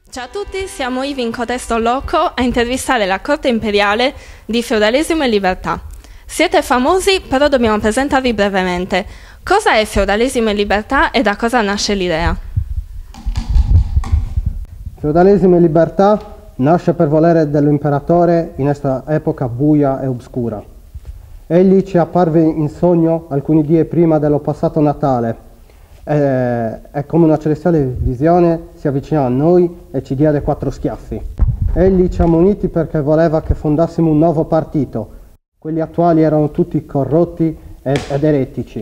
Ciao a tutti, siamo Ivi in Cotesto Loco a intervistare la corte imperiale di Feudalesimo e Libertà. Siete famosi, però dobbiamo presentarvi brevemente. Cosa è Feudalesimo e Libertà e da cosa nasce l'idea? Feudalesimo e Libertà nasce per volere dell'imperatore in questa epoca buia e oscura. Egli ci apparve in sogno alcuni dì prima dello passato Natale e come una celestiale visione si avvicinò a noi e ci diede 4 schiaffi. Egli ci ha muniti perché voleva che fondassimo un nuovo partito. Quelli attuali erano tutti corrotti ed eretici.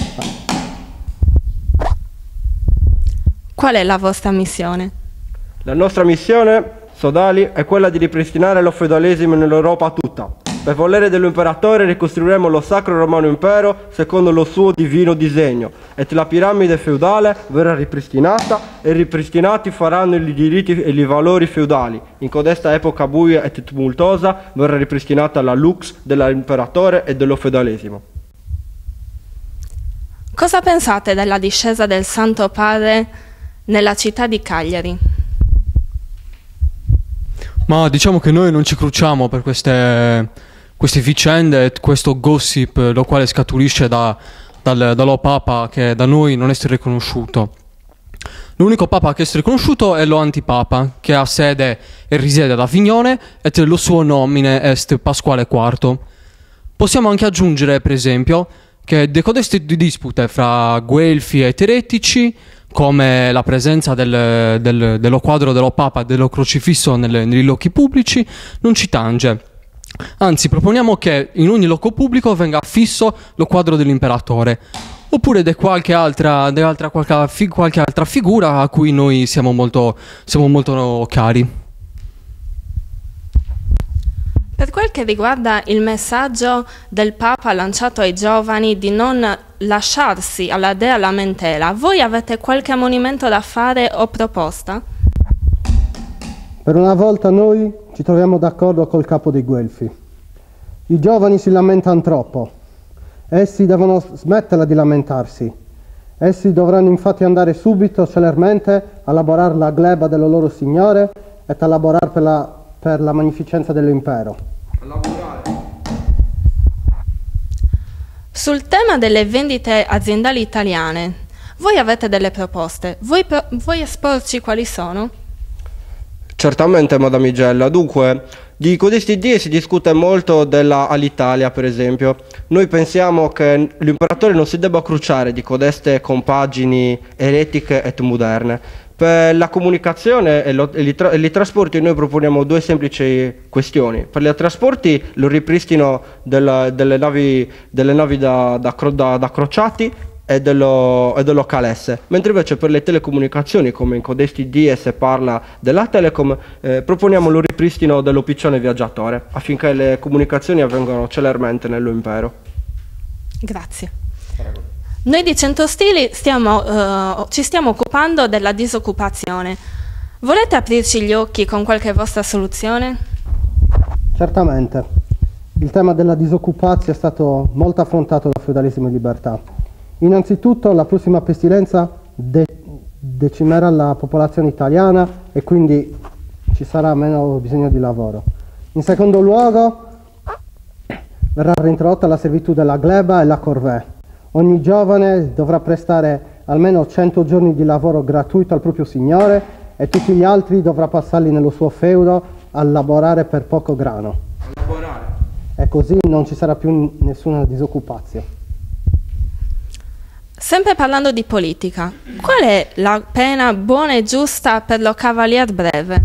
Qual è la vostra missione? La nostra missione, sodali, è quella di ripristinare lo feudalesimo nell'Europa tutta. Per volere dell'imperatore ricostruiremo lo Sacro Romano Impero secondo lo suo divino disegno, e la piramide feudale verrà ripristinata e ripristinati faranno i diritti e i valori feudali. In codesta epoca buia e tumultuosa verrà ripristinata la lux dell'imperatore e dello feudalesimo. Cosa pensate della discesa del Santo Padre nella città di Cagliari? Ma diciamo che noi non ci cruciamo per queste vicende e questo gossip, lo quale scaturisce dallo Papa che da noi non è riconosciuto. L'unico Papa che è riconosciuto è lo Antipapa, che ha sede e risiede ad Avignone e lo suo nomine est Pasquale IV. Possiamo anche aggiungere, per esempio, che de codeste dispute fra Guelfi e Teretici, come la presenza dello quadro dello Papa e dello crocifisso nei luoghi pubblici, non ci tange. Anzi, proponiamo che in ogni luogo pubblico venga affisso lo quadro dell'imperatore, oppure di qualche altra figura a cui noi siamo molto cari. Per quel che riguarda il messaggio del Papa lanciato ai giovani di non lasciarsi alla dea lamentela, voi avete qualche ammonimento da fare o proposta? Per una volta noi ci troviamo d'accordo col capo dei Guelfi. I giovani si lamentano troppo. Essi devono smetterla di lamentarsi. Essi dovranno infatti andare subito, celermente, a lavorare la gleba del loro Signore e a lavorare per la magnificenza dell'impero. Sul tema delle vendite aziendali italiane, voi avete delle proposte. Vuoi esporci quali sono? Certamente, Madamigella. Dunque, di codesti dì si discute molto della Alitalia, per esempio. Noi pensiamo che l'imperatore non si debba cruciare di codeste compagini eretiche et moderne. Per la comunicazione e i trasporti noi proponiamo 2 semplici questioni. Per i trasporti lo ripristino delle navi da crociati e dello calesse, mentre invece per le telecomunicazioni, come in codesti DS parla della Telecom, proponiamo lo ripristino dello piccione viaggiatore, affinché le comunicazioni avvengano celermente nell'impero. Grazie. Prego. Noi di Centostili ci stiamo occupando della disoccupazione. Volete aprirci gli occhi con qualche vostra soluzione? Certamente. Il tema della disoccupazione è stato molto affrontato da Feudalesimo e Libertà. Innanzitutto la prossima pestilenza decimerà la popolazione italiana e quindi ci sarà meno bisogno di lavoro. In secondo luogo verrà reintrodotta la servitù della gleba e la corvée. Ogni giovane dovrà prestare almeno 100 giorni di lavoro gratuito al proprio signore e tutti gli altri dovrà passarli nello suo feudo a lavorare per poco grano. E così non ci sarà più nessuna disoccupazione. Sempre parlando di politica, qual è la pena buona e giusta per lo cavalier breve?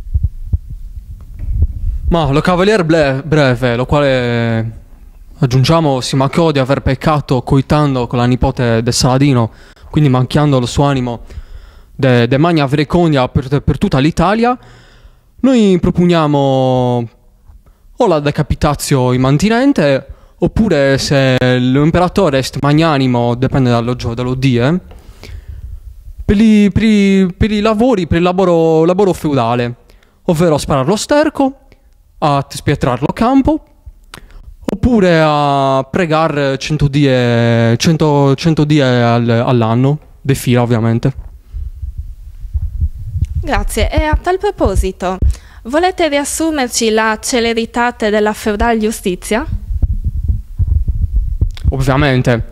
Ma lo cavalier breve, lo quale aggiungiamo si mancò di aver peccato coitando con la nipote del Saladino, quindi manchiando lo suo animo de magna vergogna per tutta l'Italia, noi proponiamo o la decapitazio immantinente, oppure se l'imperatore è magnanimo, dipende dallo die, per i lavori, per il lavoro feudale, ovvero sparare lo sterco, a spietrare lo campo, oppure a pregare 100 die all'anno, de fila ovviamente. Grazie. E a tal proposito, volete riassumerci la celerità della feudal giustizia? Ovviamente.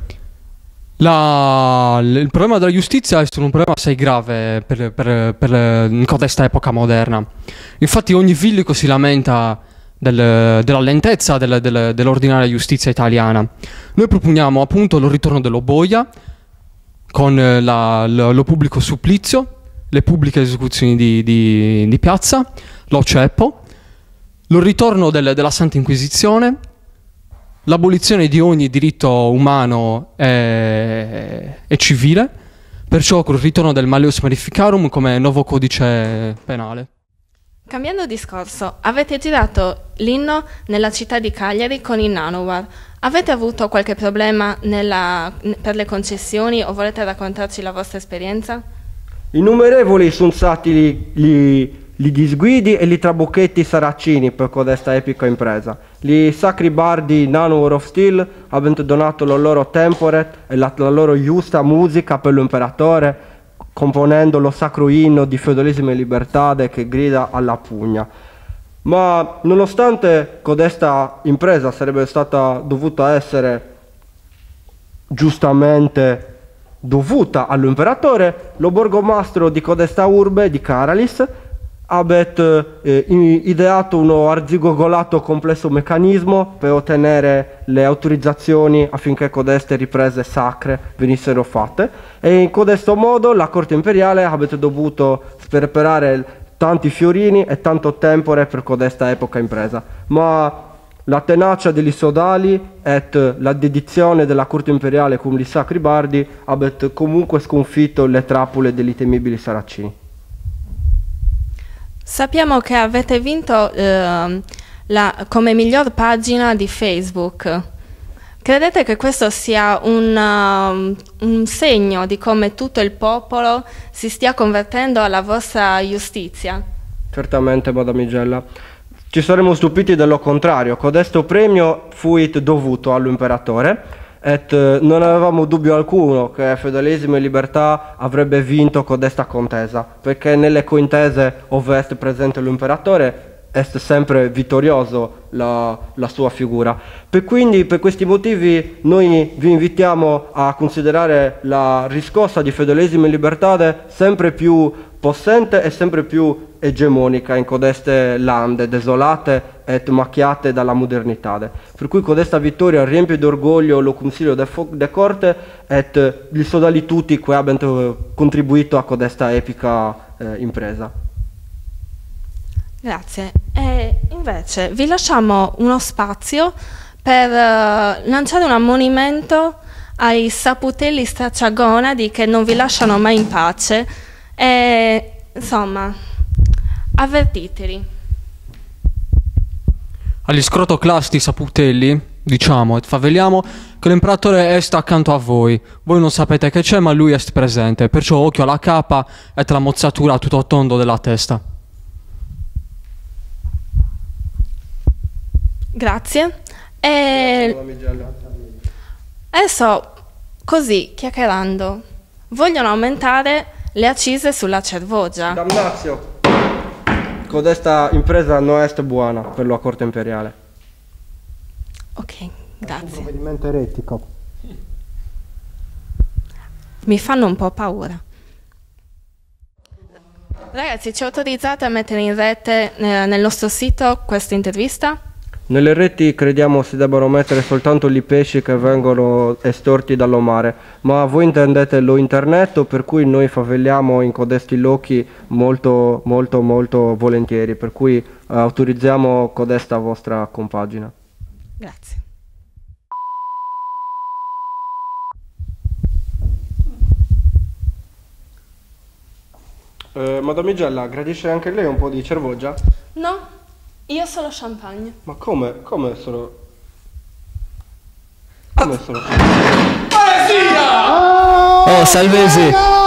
Il problema della giustizia è stato un problema assai grave in codesta epoca moderna. Infatti ogni villico si lamenta della lentezza dell'ordinaria giustizia italiana. Noi proponiamo appunto il ritorno dello boia con lo pubblico supplizio, le pubbliche esecuzioni di piazza, lo ceppo, il ritorno della Santa Inquisizione, l'abolizione di ogni diritto umano e civile, perciò col ritorno del Malleus Maleficarum come nuovo codice penale. Cambiando discorso, avete girato l'inno nella città di Cagliari con il Nanowar. Avete avuto qualche problema per le concessioni o volete raccontarci la vostra esperienza? Innumerevoli sono stati gli disguidi e gli trabucchetti saracini per questa epica impresa. Gli sacri bardi Nanowar of Steel avendo donato la loro tempore e la loro giusta musica per l'imperatore, componendo lo sacro inno di feudalesimo e libertà che grida alla pugna. Ma nonostante codesta impresa sarebbe stata dovuta essere giustamente dovuta all'imperatore, lo borgomastro di codesta urbe di Caralis abet ideato uno arzigogolato complesso meccanismo per ottenere le autorizzazioni affinché codeste riprese sacre venissero fatte, e in codesto modo la corte imperiale abet dovuto sperperare tanti fiorini e tanto tempore per codesta epoca impresa, ma la tenacia degli sodali e la dedizione della corte imperiale con gli sacri bardi abet comunque sconfitto le trappole degli temibili saracini. Sappiamo che avete vinto come miglior pagina di Facebook. Credete che questo sia un segno di come tutto il popolo si stia convertendo alla vostra giustizia? Certamente, Madamigella. Ci saremmo stupiti dello contrario. Codesto premio fuit dovuto all'imperatore e non avevamo dubbio alcuno che feudalesimo e libertà avrebbe vinto codesta contesa, perché nelle contese ove è presente l'imperatore è sempre vittorioso la sua figura. Quindi per questi motivi noi vi invitiamo a considerare la riscossa di feudalesimo e libertà sempre più possente e sempre più egemonica in codeste lande desolate e macchiate dalla modernità. Per cui codesta vittoria riempie d'orgoglio lo consiglio de corte e gli sodali tutti che abbiano contribuito a codesta epica impresa. Grazie. E invece vi lasciamo uno spazio per lanciare un ammonimento ai saputelli stracciagonadi che non vi lasciano mai in pace e insomma avvertiteli. Agli scrotoclasti saputelli diciamo e faveliamo che l'imperatore est accanto a voi. Voi non sapete che c'è, ma lui est presente, perciò occhio alla capa e alla mozzatura tutto tondo della testa. Grazie. E adesso, così, chiacchierando, vogliono aumentare le accise sulla cervogia. Damnazio! Codesta impresa non è buona per la corte imperiale. Ok, È un grazie. provvedimento eretico. Mi fanno un po' paura. Ragazzi, ci autorizzate a mettere in rete nel nostro sito questa intervista? Nelle reti crediamo si debbano mettere soltanto i pesci che vengono estorti dallo mare, ma voi intendete lo internet, per cui noi faveliamo in codesti lochi molto volentieri, per cui autorizziamo codesta vostra compagina. Grazie. Madamigella, gradisce anche lei un po' di cervogia? No, io solo champagne. Ma come solo... Come solo... Oh, Salvesi!